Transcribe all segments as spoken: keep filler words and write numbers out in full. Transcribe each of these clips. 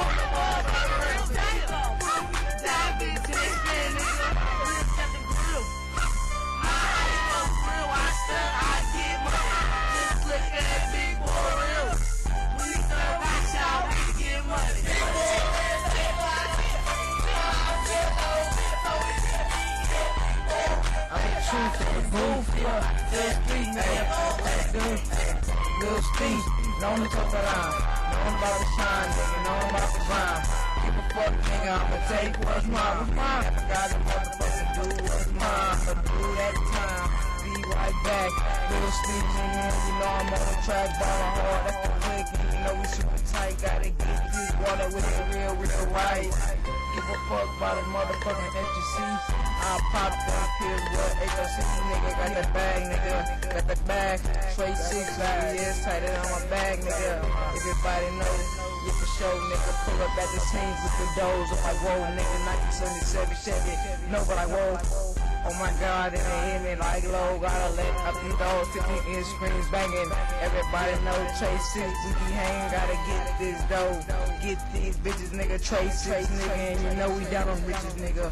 Lil Steve, known to talk around, known about the shine, nigga, known about the grind. Give a fuck, nigga, I'ma take what's mine, what's mine. I gotta motherfucking do what's mine, I'ma do that time, be right back. Lil Steve, nigga, you know I'm on the track, ballin' hard, that's the click, and you know we super tight. Gotta get this water with the real, with the right. Give a fuck about the motherfucking F G C. I pop them pills, what H O C, nigga, got that bag, nigga, got that bag, straight six, years tighter on my bag, nigga. Everybody know, yeah for sure, nigga. Pull up at the scenes with the doors. I'm like, whoa, nigga, nineteen seventy-seven Chevy, know what I whoa. Oh my God, and they hit me like low. Gotta let up these doors, fifteen inch screens banging. Everybody know Chase six, we be hanging, gotta get this dough. Get these bitches, nigga, Trace six, nigga, and you know we down on riches, nigga.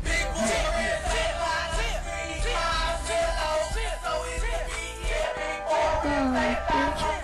Oh, bitch.